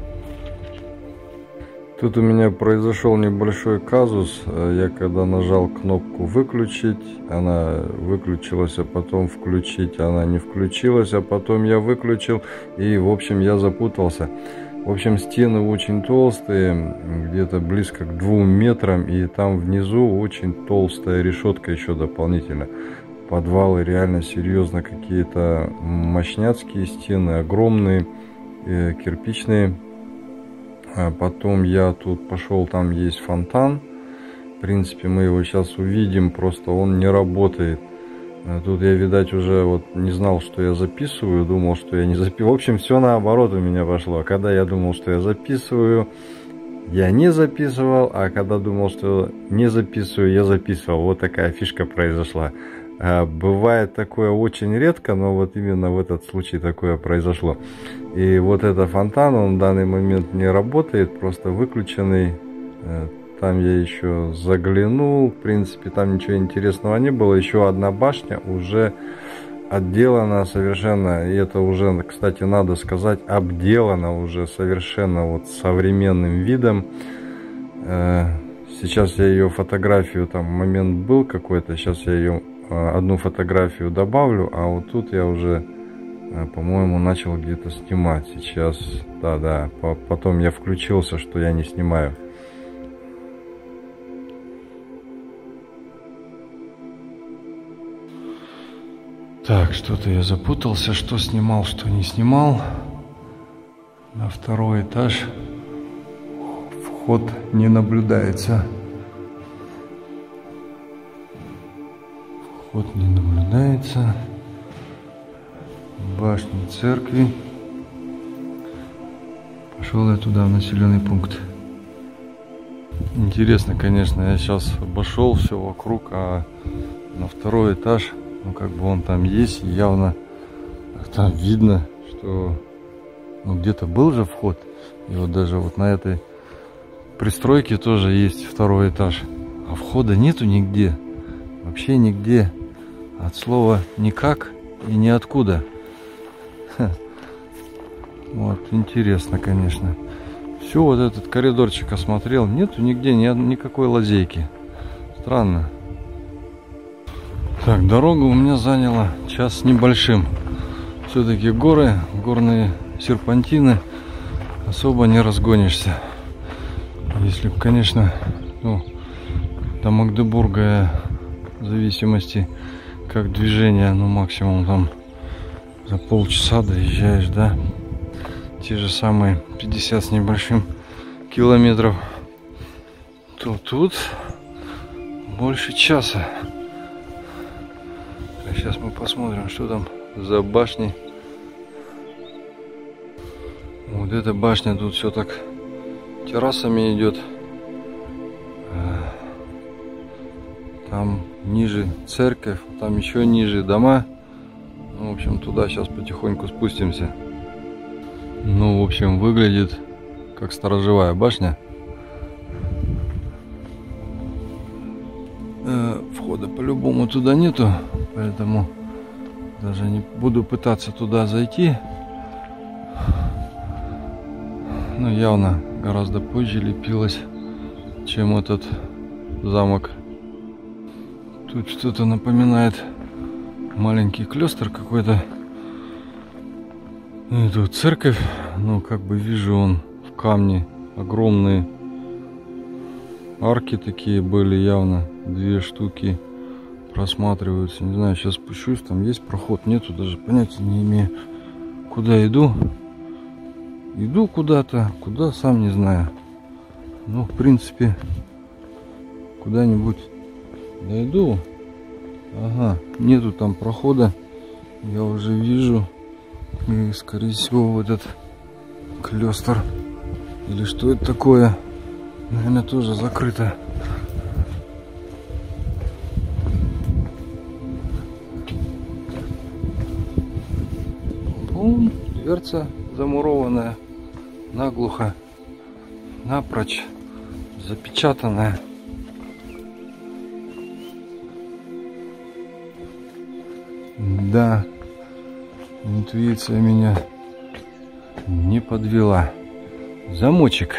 Тут у меня произошел небольшой казус. Я когда нажал кнопку выключить, она выключилась, а потом включить, она не включилась, а потом я выключил, и в общем я запутался. В общем, стены очень толстые, где-то близко к двум метрам, и там внизу очень толстая решетка еще дополнительно. Подвалы реально серьезно какие-то мощняцкие стены, огромные, э, кирпичные. А потом я тут пошел, там есть фонтан. В принципе, мы его сейчас увидим, просто он не работает. Тут я, видать, уже вот не знал, что я записываю, думал, что я не записываю. В общем, все наоборот у меня пошло. Когда я думал, что я записываю, я не записывал, а когда думал, что не записываю, я записывал. Вот такая фишка произошла. Бывает такое очень редко, но вот именно в этот случай такое произошло. И вот этот фонтан, он в данный момент не работает, просто выключенный. Там я еще заглянул, в принципе, там ничего интересного не было. Еще одна башня уже отделана совершенно, и это уже, кстати, надо сказать, обделана уже совершенно вот современным видом. Сейчас я ее фотографию, там момент был какой-то, сейчас я ее одну фотографию добавлю, а вот тут я уже, по-моему, начал где-то снимать. Сейчас, да-да, потом я включился, что я не снимаю. Так, что-то я запутался, что снимал, что не снимал. На второй этаж вход не наблюдается. Вход не наблюдается. Башня церкви. Пошел я туда, в населенный пункт. Интересно, конечно, я сейчас обошел все вокруг, а на второй этаж, ну как бы он там есть, явно там видно, что ну, где-то был же вход. И вот даже вот на этой пристройке тоже есть второй этаж. А входа нету нигде. Вообще нигде. От слова никак и ниоткуда. Ха. Вот, интересно, конечно. Все, вот этот коридорчик осмотрел. Нету нигде ни, никакой лазейки. Странно. Так, дорога у меня заняла час с небольшим. Все-таки горы, горные серпантины особо не разгонишься. Если бы, конечно, ну, до Магдебурга, в зависимости как движение, ну максимум там за полчаса доезжаешь, да, те же самые пятьдесят с небольшим километров, то тут больше часа. А сейчас мы посмотрим, что там за башни. Вот эта башня тут все так террасами идет. Там ниже церковь, там еще ниже дома. Ну, в общем, туда сейчас потихоньку спустимся. Ну, в общем, выглядит как сторожевая башня. Э, входа по-любому туда нету, поэтому даже не буду пытаться туда зайти. Ну, явно гораздо позже лепилась, чем этот замок. Тут что-то напоминает маленький клёстер какой-то. И тут церковь, ну как бы вижу, он в камне, огромные арки такие были, явно две штуки просматриваются. Не знаю, сейчас спущусь, там есть проход, нету, даже понятия не имею, куда иду. Иду куда-то, куда сам не знаю. Ну, в принципе, куда-нибудь дойду. Ага, нету там прохода. Я уже вижу. И, скорее всего, вот этот клёстр. Или что это такое? Наверное, тоже закрыто. Бум, дверца замурованная, наглухо, напрочь запечатанная. Да, интуиция меня не подвела. Замочек.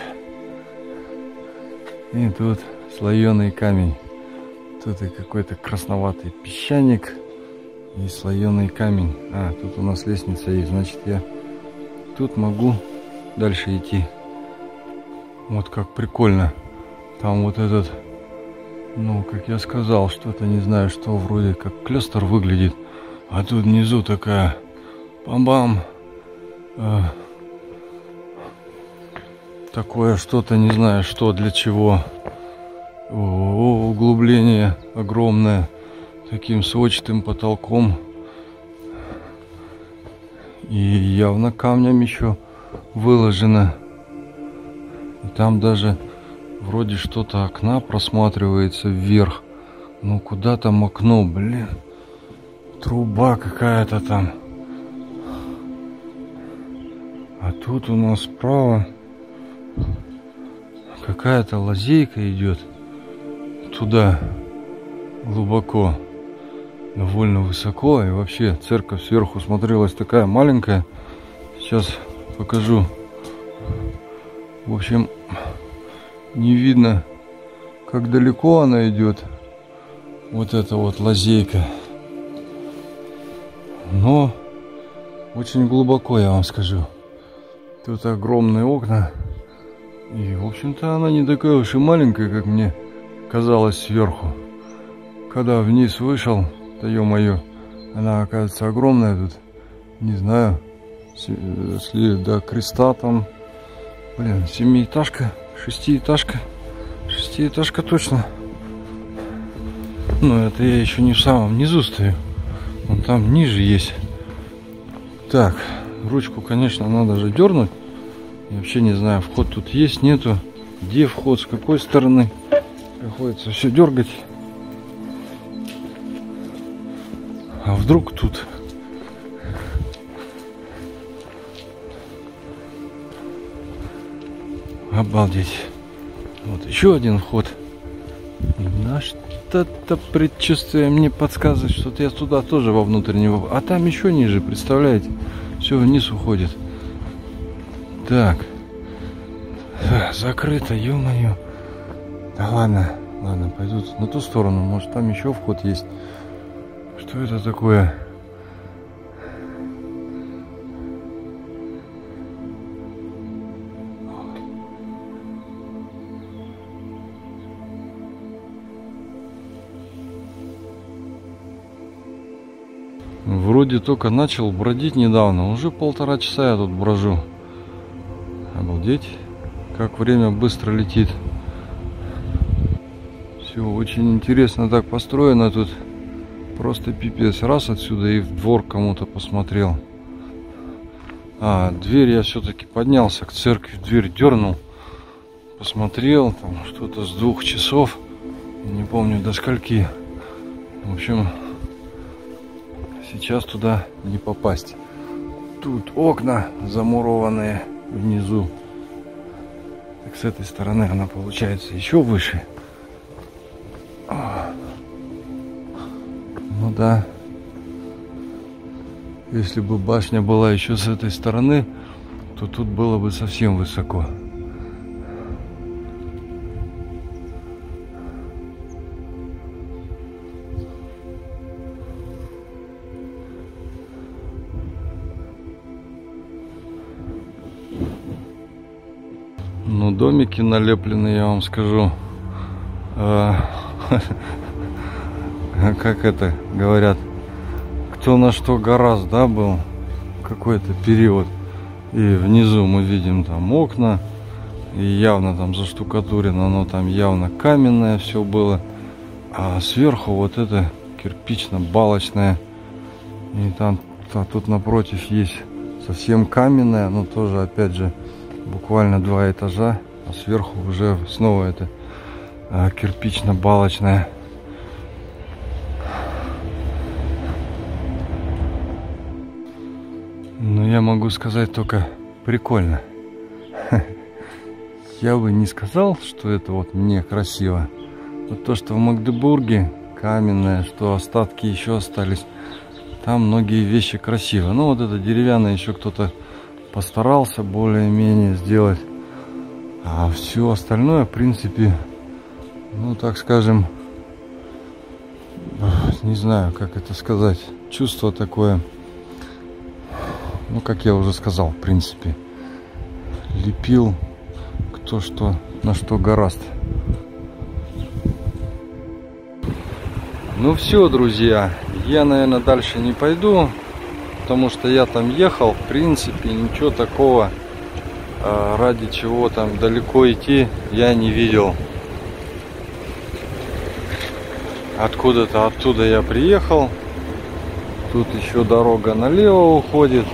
И тут слоеный камень. Тут и какой-то красноватый песчаник. И слоеный камень. А, тут у нас лестница есть. Значит, я тут могу дальше идти. Вот как прикольно. Там вот этот, ну, как я сказал, что-то не знаю, что вроде как клёстр выглядит. А тут внизу такая бам-бам. Э, такое что-то, не знаю, что, для чего. О, углубление огромное. Таким сводчатым потолком. И явно камнем еще выложено. И там даже вроде что-то окна просматривается вверх. Ну куда там окно, блин. Труба какая-то там. А тут у нас справа какая-то лазейка идет туда глубоко, довольно высоко. И вообще церковь сверху смотрелась такая маленькая. Сейчас покажу. В общем, не видно, как далеко она идет. Вот эта вот лазейка. Но очень глубоко, я вам скажу. Тут огромные окна. И, в общем-то, она не такая уж и маленькая, как мне казалось сверху. Когда вниз вышел, да ё-моё, она, оказывается, огромная тут. Не знаю, если до креста там, блин, семиэтажка, шестиэтажка. Шестиэтажка точно. Но это я еще не в самом низу стою. Вон там ниже есть. Так, ручку, конечно, надо же дернуть. Я вообще не знаю, вход тут есть, нету. Где вход, с какой стороны. Приходится все дергать. А вдруг тут? Обалдеть. Вот еще один вход. На что-то предчувствие мне подсказывает, что я туда тоже вовнутрь не вов... А там еще ниже, представляете? Все вниз уходит. Так. Закрыто, ё-моё. Да ладно, ладно, пойду на ту сторону. Может, там еще вход есть. Что это такое? Вроде только начал бродить недавно. Уже полтора часа я тут брожу. Обалдеть, как время быстро летит. Все очень интересно так построено тут. Просто пипец. Раз отсюда и в двор кому-то посмотрел. А, дверь я все-таки поднялся к церкви. Дверь дернул. Посмотрел. Там что-то с двух часов. Не помню до скольки. В общем, сейчас туда не попасть. Тут окна замурованные внизу. Так с этой стороны она получается еще выше. Ну да. Если бы башня была еще с этой стороны, то тут было бы совсем высоко. Ну, домики налеплены, я вам скажу. Как это говорят, кто на что гораздо, да, был какой-то период. И внизу мы видим там окна, и явно там заштукатурено, но там явно каменное все было. А сверху вот это кирпично-балочное. И там, там тут напротив есть совсем каменное, но тоже опять же буквально два этажа, а сверху уже снова это а, кирпично-балочное. Ну, я могу сказать только прикольно. Я бы не сказал, что это вот мне красиво. Вот то, что в Магдебурге каменное, что остатки еще остались, там многие вещи красиво. Ну, вот это деревянное еще кто-то постарался более-менее сделать. А все остальное, в принципе, ну, так скажем, не знаю, как это сказать, чувство такое. Ну, как я уже сказал, в принципе, лепил кто что, на что гораст. Ну все, друзья, я, наверное, дальше не пойду, потому что я там ехал, в принципе, ничего такого, ради чего там далеко идти, я не видел. Откуда-то оттуда я приехал, тут еще дорога налево уходит.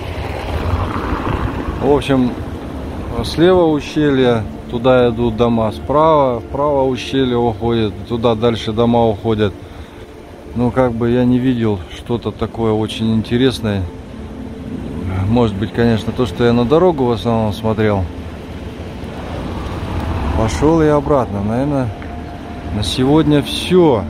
В общем, слева ущелье, туда идут дома, справа, вправо ущелье уходит, туда дальше дома уходят. Ну, как бы я не видел что-то такое очень интересное. Может быть, конечно, то, что я на дорогу в основном смотрел. Пошел я обратно. Наверное, на сегодня все.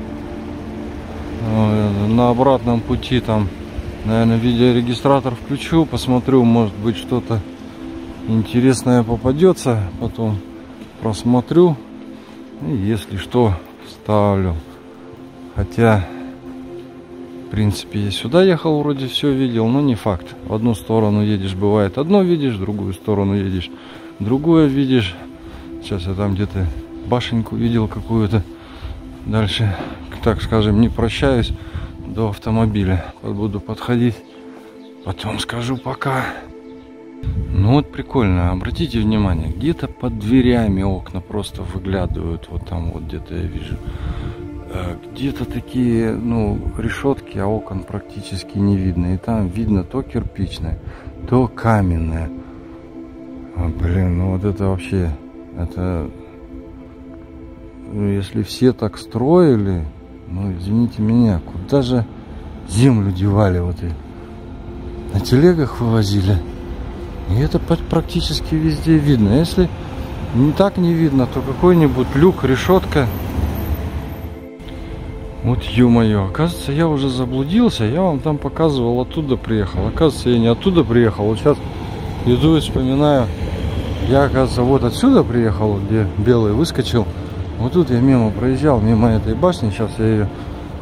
На обратном пути там, наверное, видеорегистратор включу, посмотрю, может быть, что-то интересное попадется, потом просмотрю и если что, ставлю. Хотя, в принципе, я сюда ехал, вроде все видел, но не факт. В одну сторону едешь, бывает одно видишь, в другую сторону едешь, другое видишь. Сейчас я там где-то башенку видел какую-то. Дальше, так скажем, не прощаюсь до автомобиля. Буду подходить, потом скажу пока. Ну вот прикольно, обратите внимание, где-то под дверями окна просто выглядывают, вот там вот где-то я вижу. Где-то такие, ну, решетки, а окон практически не видно. И там видно то кирпичное, то каменное. А, блин, ну вот это вообще, это, ну, если все так строили, ну, извините меня, куда же землю девали вот и на телегах вывозили? И это практически везде видно. Если не так не видно, то какой-нибудь люк, решетка. Вот ё-моё, оказывается, я уже заблудился. Я вам там показывал, оттуда приехал. Оказывается, я не оттуда приехал. Вот сейчас иду и вспоминаю. Я, оказывается, вот отсюда приехал, где белый выскочил. Вот тут я мимо проезжал, мимо этой башни. Сейчас я ее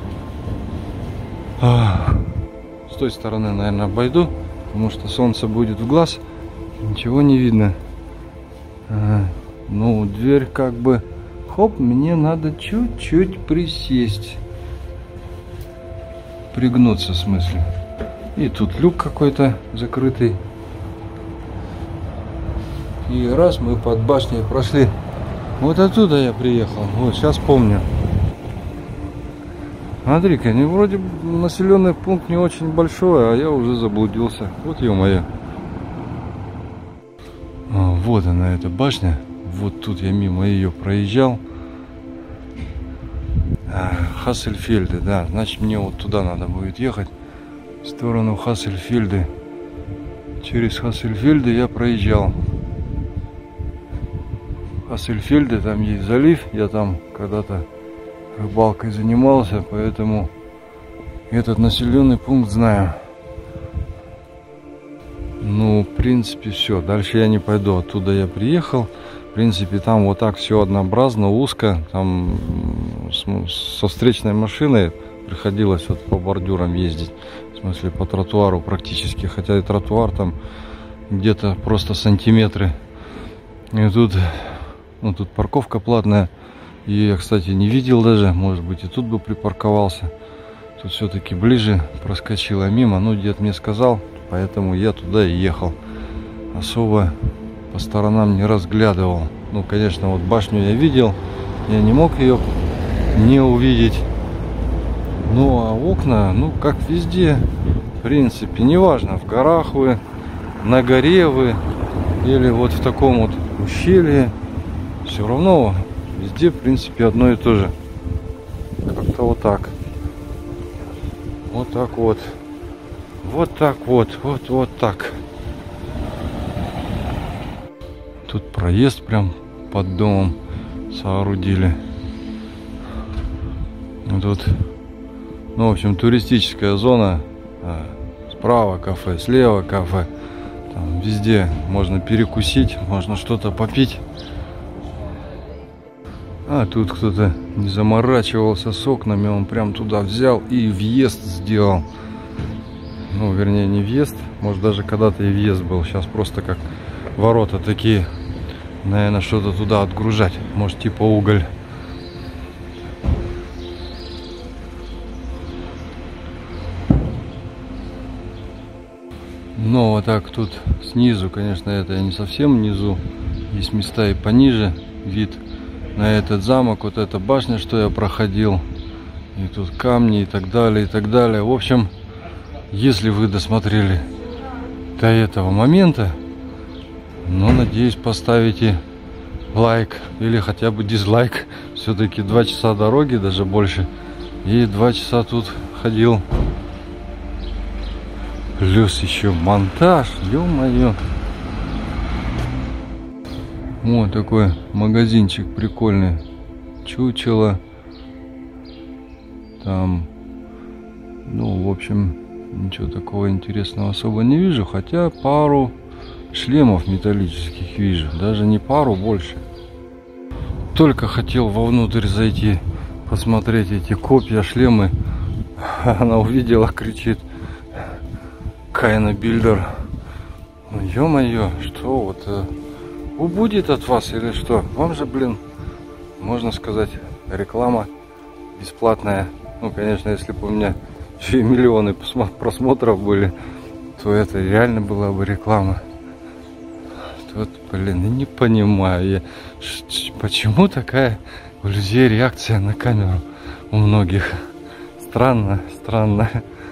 с той стороны, наверное, обойду, потому что солнце будет в глаз. Ничего не видно. А, ну, дверь как бы... Хоп, мне надо чуть-чуть присесть. Пригнуться, в смысле. И тут люк какой-то закрытый. И раз мы под башней прошли. Вот оттуда я приехал. Вот, сейчас помню. Смотри-ка, ну, вроде населенный пункт не очень большой, а я уже заблудился. Вот ё-моё. А, вот она, эта башня. Вот тут я мимо ее проезжал. А, Хассельфельды, да. Значит, мне вот туда надо будет ехать. В сторону Хассельфельды. Через Хассельфельды я проезжал. Хассельфельды, там есть залив. Я там когда-то рыбалкой занимался, поэтому этот населенный пункт знаю. Ну, в принципе, все. Дальше я не пойду. Оттуда я приехал. В принципе, там вот так все однообразно, узко. Там со встречной машиной приходилось вот по бордюрам ездить. В смысле, по тротуару практически. Хотя и тротуар там где-то просто сантиметры. И тут, ну, тут парковка платная. И я, кстати, не видел даже. Может быть, и тут бы припарковался. Тут все-таки ближе, проскочила мимо. Ну, дед мне сказал, поэтому я туда и ехал. Особо по сторонам не разглядывал. Ну, конечно, вот башню я видел. Я не мог ее не увидеть. Ну, а окна, ну, как везде. В принципе, неважно, в горах вы, на горе вы, или вот в таком вот ущелье. Все равно везде, в принципе, одно и то же. Как-то вот так. Вот так вот. Вот так вот. Вот, вот так. Тут проезд прям под домом соорудили. Тут, ну, в общем, туристическая зона. Справа кафе, слева кафе. Там везде можно перекусить, можно что-то попить. А тут кто-то не заморачивался с окнами, он прям туда взял и въезд сделал. Ну, вернее, не въезд, может даже когда-то и въезд был. Сейчас просто как ворота такие. Наверное, что-то туда отгружать. Может, типа уголь. Но вот так тут снизу, конечно, это я не совсем внизу. Есть места и пониже. Вид на этот замок, вот эта башня, что я проходил. И тут камни и так далее, и так далее. В общем, если вы досмотрели до этого момента, ну, надеюсь, поставите лайк или хотя бы дизлайк. Все-таки два часа дороги, даже больше. И два часа тут ходил. Плюс еще монтаж, ё-моё. Вот такой магазинчик прикольный. Чучело. Там, ну, в общем, ничего такого интересного особо не вижу. Хотя пару шлемов металлических вижу. Даже не пару, больше. Только хотел вовнутрь зайти, посмотреть эти копья, шлемы. Она увидела, кричит: Кайна Билдер. Ну, ё-моё, что вот э, убудет от вас или что? Вам же, блин, можно сказать, реклама бесплатная. Ну, конечно, если бы у меня еще и миллионы просмотров были, то это реально была бы реклама. Тут, блин, не понимаю я, почему такая у людей реакция на камеру у многих. Странно, странно.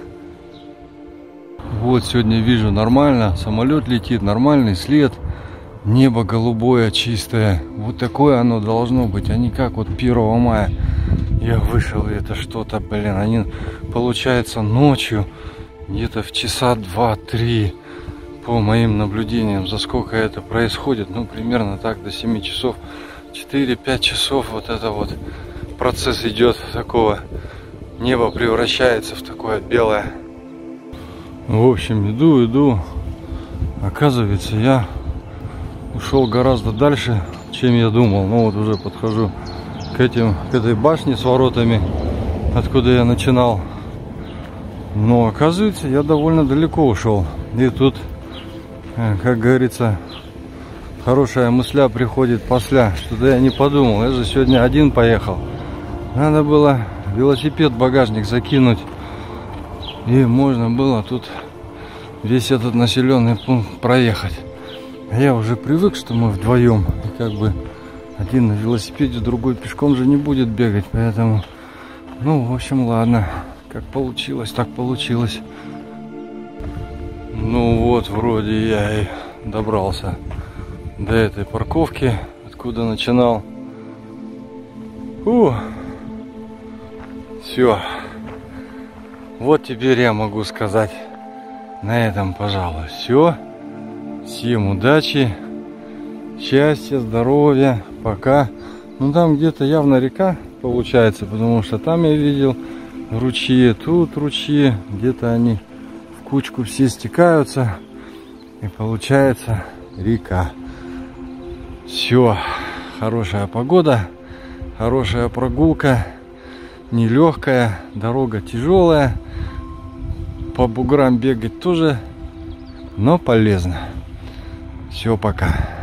Вот сегодня вижу нормально, самолет летит, нормальный след, небо голубое, чистое. Вот такое оно должно быть, а не как вот первого мая. Я вышел, и это что-то, блин, они, получается, ночью, где-то в часа два-три, по моим наблюдениям, за сколько это происходит, ну, примерно так, до семи часов, четыре-пять часов, вот это вот процесс идет такого, небо превращается в такое белое. В общем, иду, иду. Оказывается, я ушел гораздо дальше, чем я думал. Ну вот уже подхожу к этим, к этой башне с воротами, откуда я начинал. Но оказывается, я довольно далеко ушел. И тут, как говорится, хорошая мысля приходит после. Что-то я не подумал. Я же сегодня один поехал. Надо было велосипед в багажник закинуть. И можно было тут весь этот населенный пункт проехать. Я уже привык, что мы вдвоем. И как бы один на велосипеде, другой пешком же не будет бегать. Поэтому, ну, в общем, ладно. Как получилось, так получилось. Ну вот, вроде я и добрался до этой парковки, откуда начинал. Фу. Все. Вот теперь я могу сказать на этом, пожалуй, все. Всем удачи, счастья, здоровья. Пока. Ну там где-то явно река получается, потому что там я видел ручьи, тут ручьи, где-то они в кучку все стекаются, и получается река. Все, хорошая погода, хорошая прогулка, нелегкая, дорога тяжелая, по буграм бегать тоже, но полезно. Все, пока.